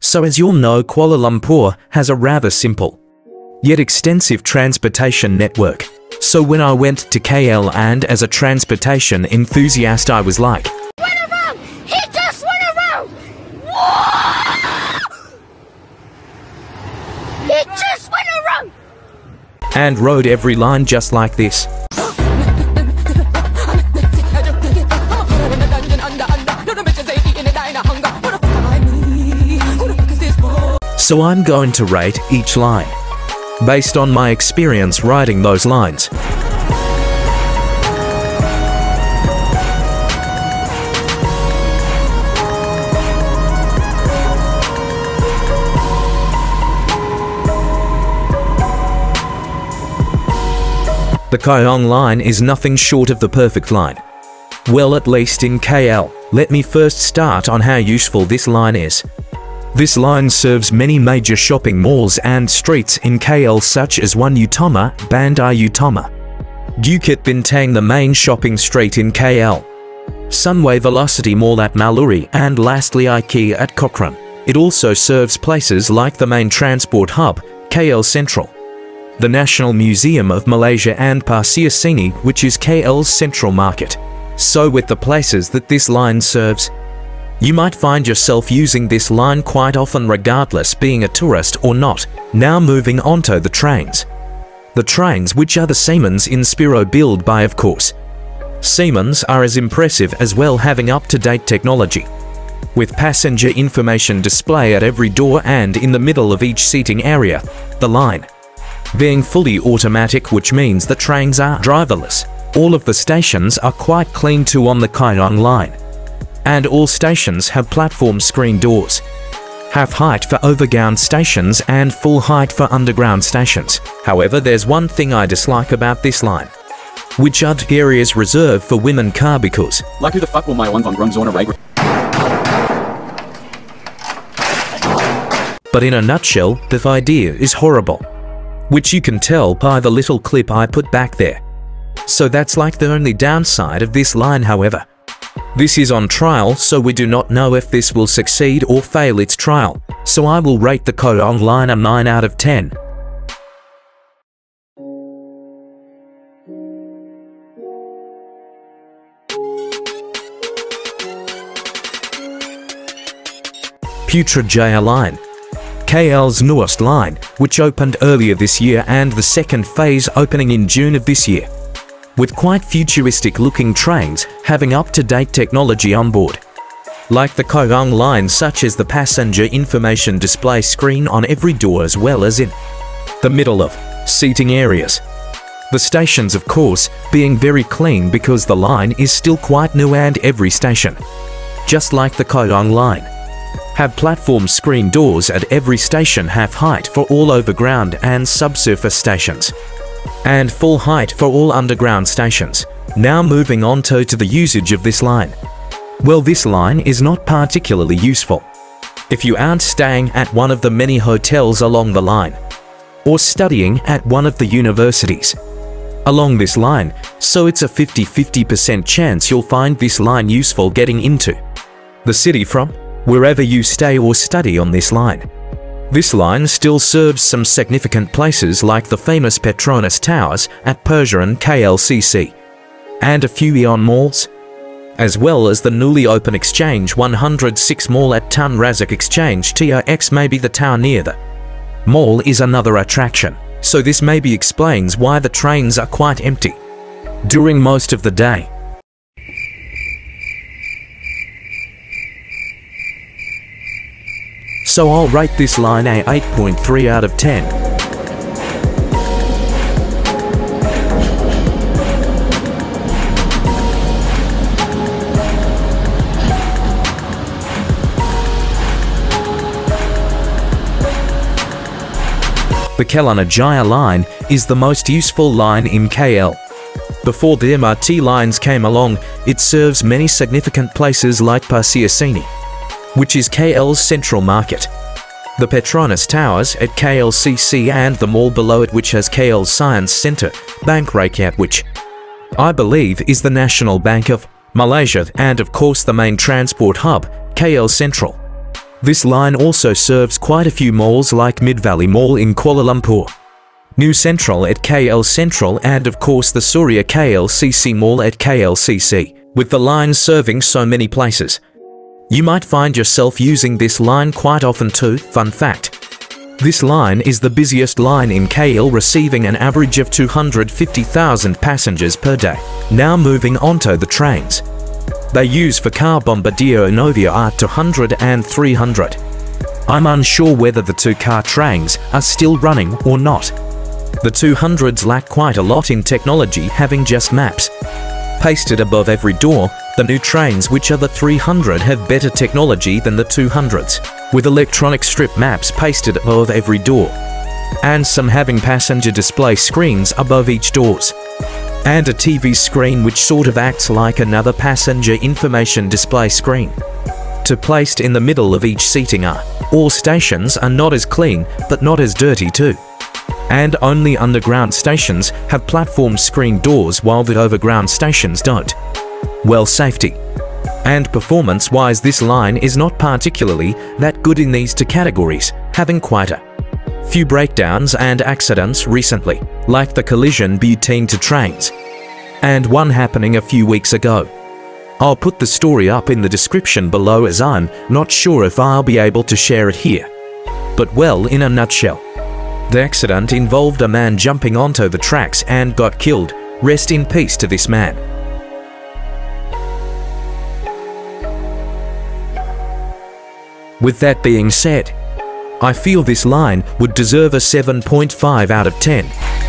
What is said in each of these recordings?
So as you'll know, Kuala Lumpur has a rather simple, yet extensive transportation network. So when I went to KL and as a transportation enthusiast I was like, "Went around! He just went around! Whoa! He just went around!" and rode every line just like this. So I'm going to rate each line based on my experience riding those lines. The Kayong line is nothing short of the perfect line. Well, at least in KL. Let me first start on how useful this line is. This line serves many major shopping malls and streets in KL such as One Utama, Bandar Utama, Bukit Bintang, the main shopping street in KL, Sunway Velocity Mall at Maluri, and lastly IKEA at Cochrane. It also serves places like the main transport hub, KL Central, the National Museum of Malaysia and Pasir Sini, which is KL's central market. So with the places that this line serves, you might find yourself using this line quite often regardless being a tourist or not. Now moving on to the trains. The trains, which are the Siemens Inspiro built by, of course, Siemens, are as impressive as well, having up-to-date technology, with passenger information display at every door and in the middle of each seating area. The line being fully automatic, which means the trains are driverless. All of the stations are quite clean too on the Kayong line. And all stations have platform screen doors, half height for overground stations and full height for underground stations. However, there's one thing I dislike about this line, which are the areas reserved for women car, because like who the fuck will my one von Grumzona right? But in a nutshell, the idea is horrible, which you can tell by the little clip I put back there. So that's like the only downside of this line. However, this is on trial, so we do not know if this will succeed or fail its trial. So I will rate the Kayong line a 9 out of 10. Putrajaya Line, KL's newest line, which opened earlier this year, and the second phase opening in June of this year, with quite futuristic looking trains having up-to-date technology on board, like the Kayong line, such as the passenger information display screen on every door as well as in the middle of seating areas. The stations, of course, being very clean because the line is still quite new, and every station, just like the Kayong line, have platform screen doors at every station, half height for all overground and subsurface stations, and full height for all underground stations. Now moving on to the usage of this line. Well, this line is not particularly useful if you aren't staying at one of the many hotels along the line, or studying at one of the universities along this line, so it's a 50-50% chance you'll find this line useful getting into the city from wherever you stay or study on this line. This line still serves some significant places like the famous Petronas Towers at Persia and KLCC, and a few Eon malls, as well as the newly open Exchange 106 Mall at Tun Razak Exchange TRX. Maybe the tower near the mall is another attraction, so this maybe explains why the trains are quite empty during most of the day. So I'll rate this line a 8.3 out of 10. The Kelana-Jaya line is the most useful line in KL. Before the MRT lines came along, it serves many significant places like Pasir Sini, which is KL's central market, the Petronas Towers at KLCC, and the mall below it, which has KL's Science Centre, Bank Rakyat, which I believe is the National Bank of Malaysia, and of course the main transport hub, KL Central, This line also serves quite a few malls like Mid-Valley Mall in Kuala Lumpur, New Central at KL Central, and of course the Surya KLCC Mall at KLCC, with the line serving so many places. You might find yourself using this line quite often too. Fun fact: this line is the busiest line in KL, receiving an average of 250,000 passengers per day. Now moving on to the trains. They use for car Bombardier Novia Art 200 and 300. I'm unsure whether the two-car trains are still running or not. The 200s lack quite a lot in technology, having just maps pasted above every door. The new trains, which are the 300, have better technology than the 200s, with electronic strip maps pasted above every door, and some having passenger display screens above each doors, and a TV screen which sort of acts like another passenger information display screen, placed in the middle of each seating area. All stations are not as clean, but not as dirty too. And only underground stations have platform screen doors, while the overground stations don't. Well, safety and performance-wise, this line is not particularly that good in these two categories, having quite a few breakdowns and accidents recently, like the collision between two trains, and one happening a few weeks ago. I'll put the story up in the description below, as I'm not sure if I'll be able to share it here. But well, in a nutshell, the accident involved a man jumping onto the tracks and got killed. Rest in peace to this man. With that being said, I feel this line would deserve a 7.5 out of 10.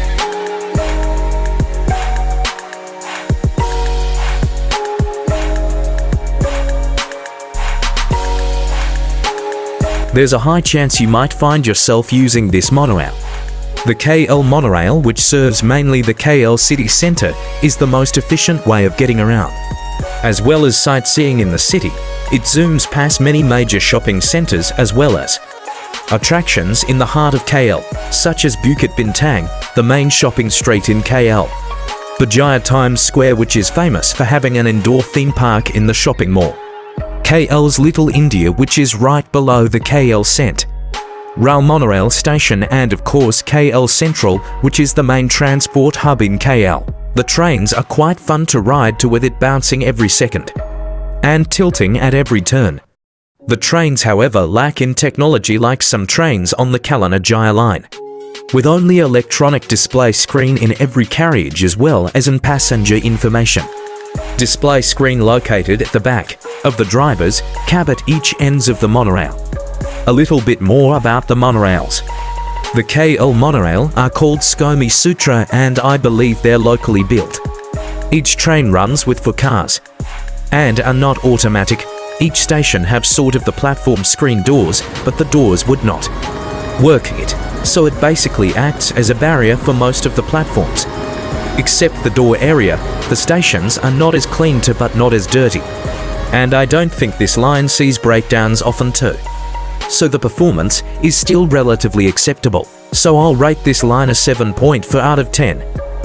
There's a high chance you might find yourself using this monorail. The KL monorail, which serves mainly the KL city centre, is the most efficient way of getting around. As well as sightseeing in the city, it zooms past many major shopping centres as well as attractions in the heart of KL, such as Bukit Bintang, the main shopping street in KL, Berjaya Times Square, which is famous for having an indoor theme park in the shopping mall, KL's Little India, which is right below the KL Cent Rail monorail station, and of course KL Central, which is the main transport hub in KL. The trains are quite fun to ride to, with it bouncing every second and tilting at every turn. The trains, however, lack in technology like some trains on the Kalana line, with only electronic display screen in every carriage, as well as in passenger information display screen located at the back of the driver's cab at each ends of the monorail. A little bit more about the monorails. The KL monorail are called Skomi Sutra, and I believe they're locally built. Each train runs with 4 cars and are not automatic. Each station have sort of the platform screen doors, but the doors would not work it, so it basically acts as a barrier for most of the platforms. Except the door area, the stations are not as clean too, but not as dirty. And I don't think this line sees breakdowns often too. So the performance is still relatively acceptable. So I'll rate this line a 7.4 out of 10.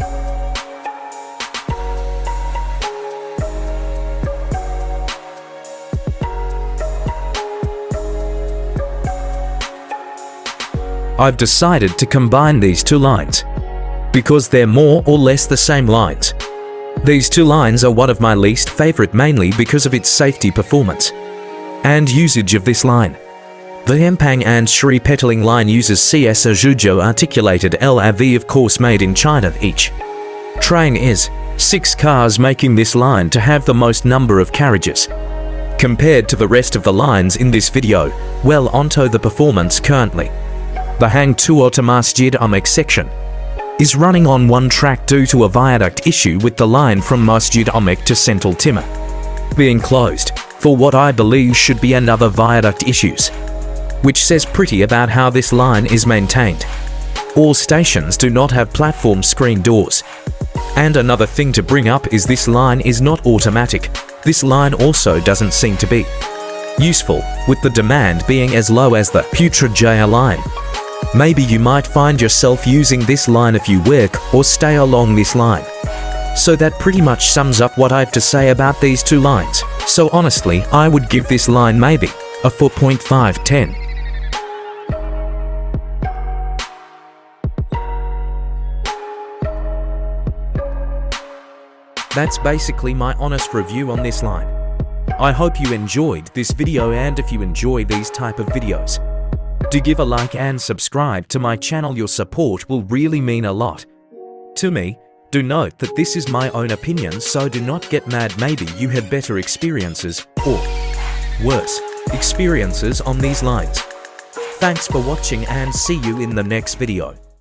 I've decided to combine these two lines because they're more or less the same lines. These two lines are one of my least favorite, mainly because of its safety performance and usage of this line. The Hempang and Sri Petaling line uses CS Zhuzhou articulated LRT, of course made in China. Each train is 6 cars, making this line to have the most number of carriages compared to the rest of the lines in this video. Well, onto the performance currently. The Hang Tuo to Masjid Umek section is running on one track due to a viaduct issue, with the line from Masjid Umek to Sentul Timur being closed for what I believe should be another viaduct issues, which says pretty about how this line is maintained. All stations do not have platform screen doors. And another thing to bring up is this line is not automatic. This line also doesn't seem to be useful, with the demand being as low as the Putrajaya line. Maybe you might find yourself using this line if you work or stay along this line. So that pretty much sums up what I have to say about these two lines. So honestly, I would give this line maybe a 4.510. That's basically my honest review on this line. I hope you enjoyed this video, and if you enjoy these type of videos, do give a like and subscribe to my channel. Your support will really mean a lot to me. Do note that this is my own opinion, so do not get mad. Maybe you had better experiences or worse experiences on these lines. Thanks for watching and see you in the next video.